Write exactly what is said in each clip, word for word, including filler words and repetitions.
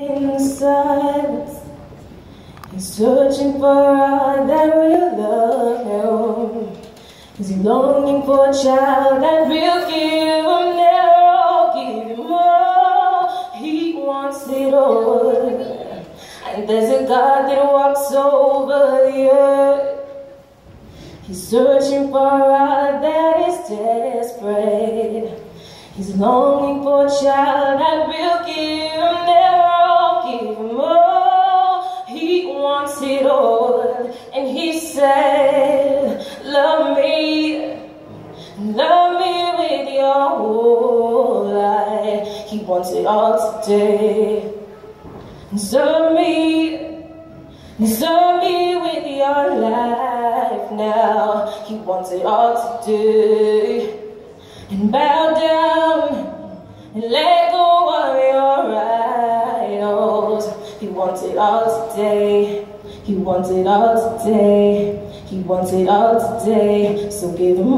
In silence, he's searching for a that will love him. He's longing for a child that will give him their all, give him all. He wants it all. And there's a God that walks over the earth. He's searching for a that is desperate. He's longing for a child that will give him their all, give him all. He wants it all. And he said, love me, love me with your whole life. He wants it all today. And serve me, and serve me with your life now. He wants it all today. And bow down and let go of your idols. He wants it all today. He wants it all today. He wants it all today. So give him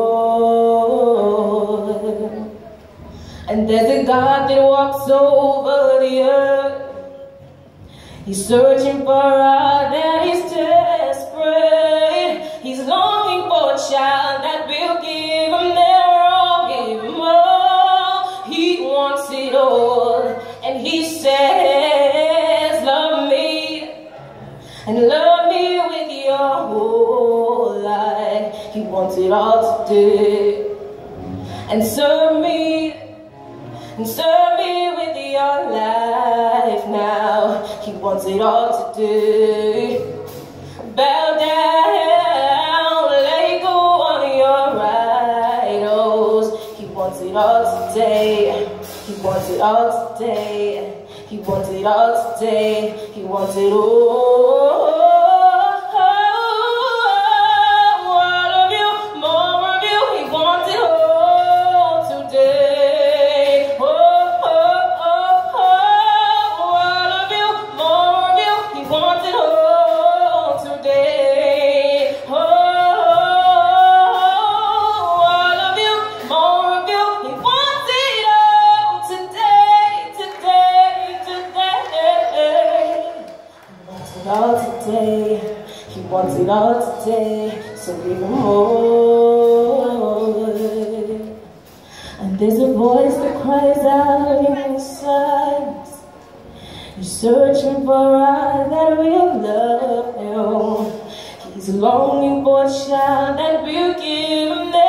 all. And there's a God that walks over the earth. He's searching for a that is desperate. He's longing for a child that will give him their all, give him all. He wants it all. And he says, love me, and love me with your whole life. He wants it all today. And serve me, and serve me with your life now. He wants it all today. Bow down, let go of your idols. He wants it all today. He wants it all today. He wants it all today. He wants it all. All today, he wants it all today, so give him all. And there's a voice that cries out in the silence. He's searching for a that will love him. He's longing for a child that will give him that.